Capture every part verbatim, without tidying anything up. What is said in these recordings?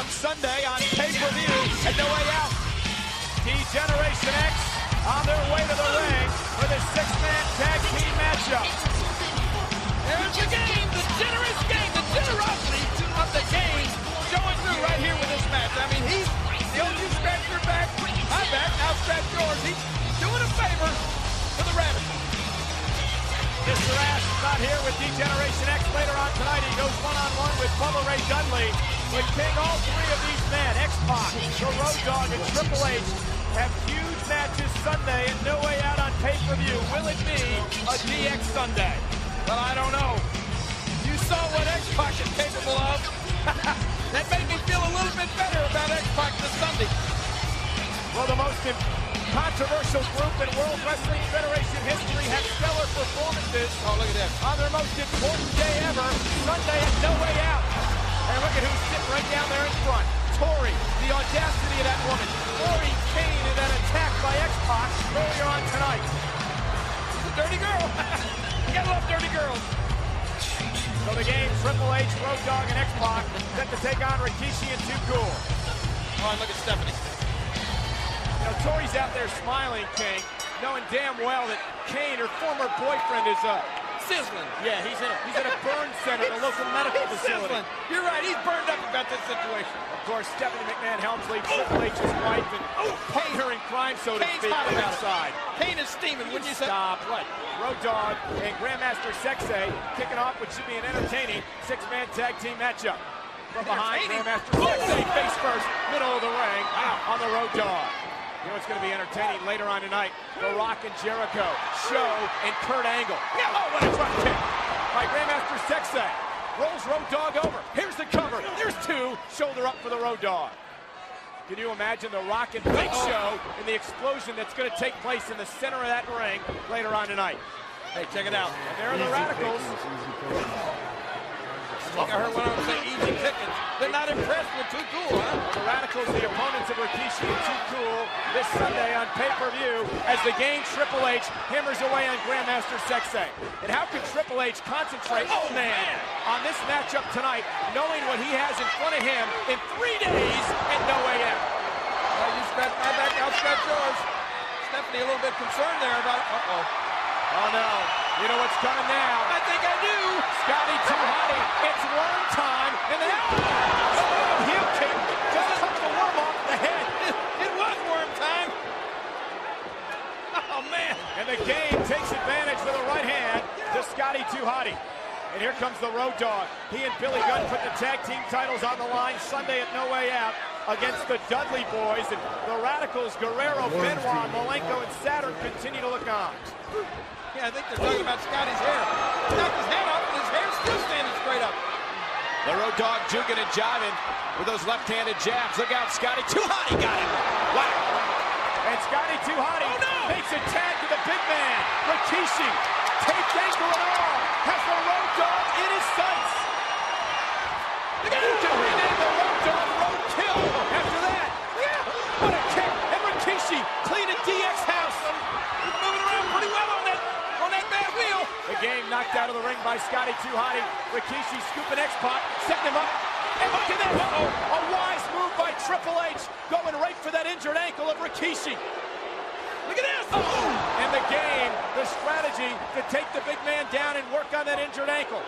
come Sunday on pay-per-view at No Way Out. D-Generation X on their way to the ring for the six-man tag team matchup. There's the game, the generous game, the generosity of the game showing through right here with this match. I mean, he's, the old you scratch your back, my back, now scratch yours. He's doing a favor for the Radicals. Mister Ash is not here with D-Generation X. Later on tonight, he goes one-on-one with Bubba Ray Dudley. But King, all three of these men, X-Pac, the Road Dogg, and Triple H, have huge matches Sunday and No Way Out on pay-per-view. Will it be a D X Sunday? Well, I don't know. You saw what X-Pac is capable of. That made me feel a little bit better about X-Pac this Sunday. Well, the most controversial group in World Wrestling Federation history had stellar performances. Oh, look at that. On their most important day ever, Sunday at No Way Out. And look at who's sitting right down there in front. Tori, the audacity of that woman. Tori Kane in that attack by X-Pac earlier on tonight. She's a dirty girl. You gotta love dirty girls. So the game, Triple H, Road Dogg, and X-Pac set to take on Rikishi and Too Cool. Oh, and look at Stephanie. You know, Tori's out there smiling, King, knowing damn well that Kane, her former boyfriend, is uh, sizzling. Yeah, he's in a, he's at a burn center at a local medical facility. Sizzling. You're right, he's burned up about this situation. Of course, Stephanie McMahon Helmsley, Triple H's wife, and oh, Kane, her in crime, so to Kane's speak, hot outside. Kane is steaming, wouldn't you say? Stop. What? Road Dogg and Grandmaster Sexay kicking off what should be an entertaining six-man tag team matchup. From behind, Grandmaster Sexay, face first, middle of the ring, wow, on the Road Dogg. You know it's going to be entertaining later on tonight. The Rock and Jericho, Show, and Kurt Angle. Yeah, oh, what a front kick by Grandmaster Sexay. Rolls Road Dogg over. Here's the cover. There's two. Shoulder up for the Road Dogg. Can you imagine the Rock and Big Show and the explosion that's going to take place in the center of that ring later on tonight? Hey, check it out. And there are the Radicals. I think I heard one of them say easy pickings. They're not impressed with Too Cool, huh? The Radicals, the opponents of Rikishi and Too Cool, this Sunday on pay-per-view as the game Triple H hammers away on Grandmaster Sexay. And how can Triple H concentrate, oh man, on this matchup tonight, knowing what he has in front of him in three days at No Way Out? Well, you scratch my back, I'll scratch yours. Stephanie a little bit concerned there about, uh-oh. Oh no, you know what's coming now. I think I do. Scotty too hotty, it's worm time, and then oh, heel kick, just took the worm off the head. It, it was worm time. Oh man. And the game takes advantage with a right hand to Scotty too hotty. And here comes the Road Dogg. He and Billy Gunn put the tag team titles on the line Sunday at No Way Out against the Dudley Boys. And the Radicals, Guerrero, Benoit, Malenko, and Saturn continue to look on. Yeah, I think they're talking about Scotty's hair. He knocked his head off and his hair's still standing straight up. The Road Dogg juking and jiving with those left-handed jabs. Look out, Scotty too hotty got him. Wow. And Scotty too hotty oh, no. makes a tag to the big man. Rikishi, taped ankle and all, has the Road Dogg in his sights. Look at him to rename the Road Dogg Roadkill after that. Yeah. What a kick. And Rikishi cleaning D X house. He's moving around pretty well on that, on that bad wheel. The game knocked out of the ring by Scotty too hotty. Rikishi scooping X-Pac, setting him up. And look at that. Uh-oh. A wise move by Triple H, going right for that injured ankle of Rikishi. Look at this! Oh. And the game, the strategy to take the big man down and work on that injured ankle.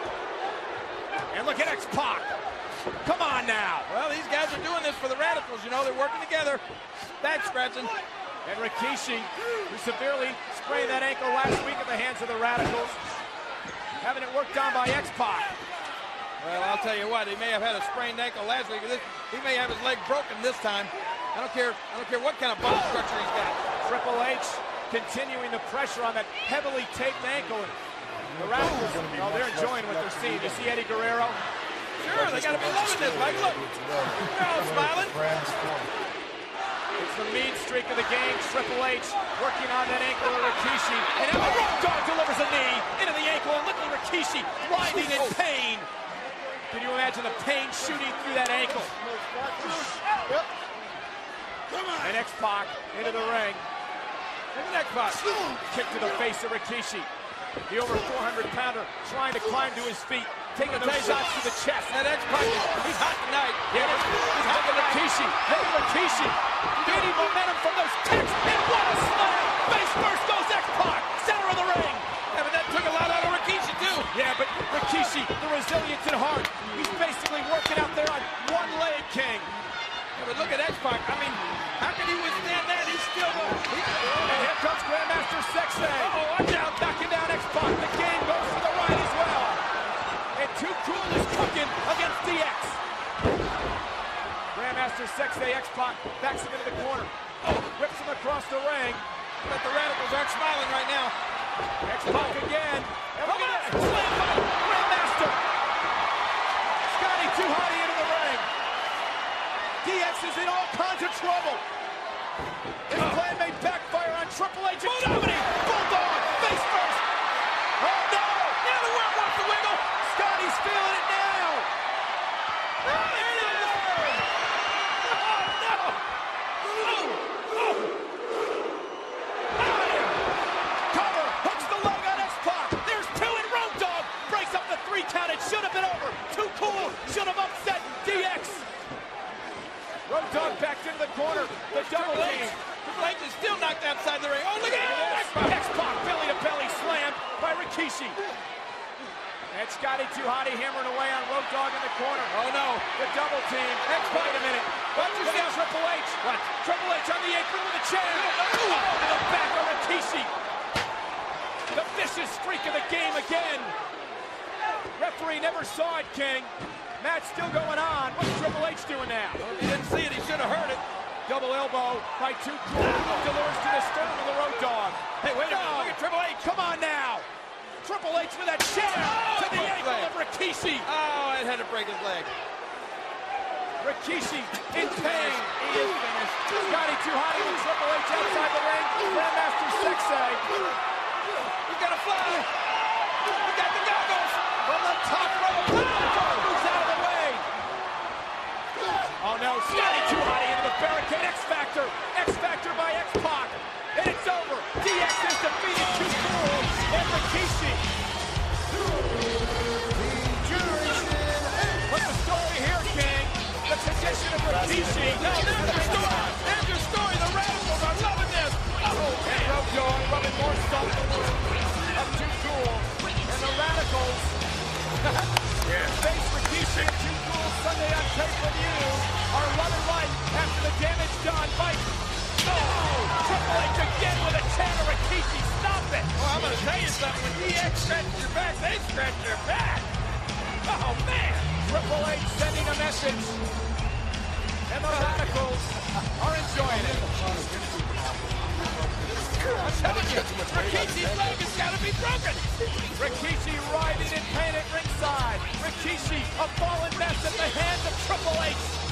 And look at X-Pac. Come on now. Well, these guys are doing this for the Radicals. You know, they're working together. Back scratching. And Rikishi, who severely sprained that ankle last week at the hands of the Radicals, having it worked on by X-Pac. Well, I'll tell you what, he may have had a sprained ankle last week. This, he may have his leg broken this time. I don't care. I don't care what kind of bone structure he's got. Triple H continuing the pressure on that heavily taped ankle. The Radicals, oh, they're enjoying what they're seeing. You see Eddie Guerrero? Sure, they got to be loving this, Mike. Look, they're all smiling. It's the mean streak of the game. Triple H working on that ankle of Rikishi. And now the Road Dogg delivers a knee into the ankle. And look at Rikishi writhing in pain. Can you imagine the pain shooting through that ankle? Yep. And X-Pac into the ring. And X-Pac. Kick to the face of Rikishi. The over four hundred pounder trying to climb to his feet. Taking those shots to the chest. That X-Pac, he's hot tonight. Yeah. Rikishi, hey Rikishi, gaining momentum from those kicks, and what a slam! Face first goes X-Pac, center of the ring. Yeah, but that took a lot out of Rikishi, too. Yeah, but Rikishi, the resilience at heart, he's basically working out there on one leg, King. Yeah, but look at X-Pac. I mean, how can he withstand that? He's still... He, and here comes Grandmaster Sexay. Uh-oh, watch out. Knocking down X-Pac. The game goes to the right as well. And Too Cool is cooking against D X. Grandmaster Sexay, X-Pac backs him into the corner. Oh, whips him across the ring. But the Radicals aren't smiling right now. X-Pac again. And look at that. Slam by Grandmaster. Scotty Too Hotty into the ring. D X is in all kinds of trouble. His oh. plan may backfire on Triple H and Dominic. Bulldog, face first. Oh no! Now the world wants to wiggle. Scotty's feeling it now. Oh, there it is. Oh no! Oh, oh. Cover, hooks the leg on X-Pac. There's two in Road Dogg. Breaks up the three count. It should have been over. Too Cool should have upset D X. Road Dogg backed into the corner. The double team. Triple H is still knocked outside the ring. Oh, look at this. X-Pac belly to belly slam by Rikishi. And Scotty Too Hotty hammering away on Road Dogg in the corner. Oh no. The double team. X-Pac, wait a minute. Watch Look at Triple H. What? Triple H on the apron with a chair. Oh, to the back of Rikishi. The vicious streak of the game again. Referee never saw it, King. Match still going on. What's Triple H doing now? Well, if he didn't see it, he should have heard it. Double elbow by Too Cool. Delivers to the sternum of the Road Dogg. Hey, wait a no. minute. Look at Triple H. Come on now. Triple H with that chair oh, to the ankle leg. of Rikishi. Oh, it had to break his leg. Rikishi in pain. He is finished. Scotty Too Hotty with Triple H outside the ring. Grandmaster Sexay. He's got a fly. He got the goggles. From the top rope. Oh, moves out of the way. Oh no, Scotty Too Hotty into the barricade. X-Factor. X-Factor by X-Pac. And it's over. D X has defeated Too Cool and Rikishi. What's the story here, King? The tradition of Rikishi. No, there's your story. There's your story. The Radicals are loving this. Oh, and Road Dogg rubbing more salt in the wound of Too Cool. And the Radicals face Rikishi and Too Cool Sunday on pay-per-view. Are running right after the damage done by... Oh! Triple H again with a chair to Rikishi. Stop it! Well, I'm going to tell you something. When D X scratches your back, they scratch your back. Oh, man. Triple H sending a message. And the Radicals are enjoying it. I'm telling you, Rikishi's leg has got to be broken. Rikishi writhing in pain at ringside. Rikishi, a fallen mess at the hands of Triple H.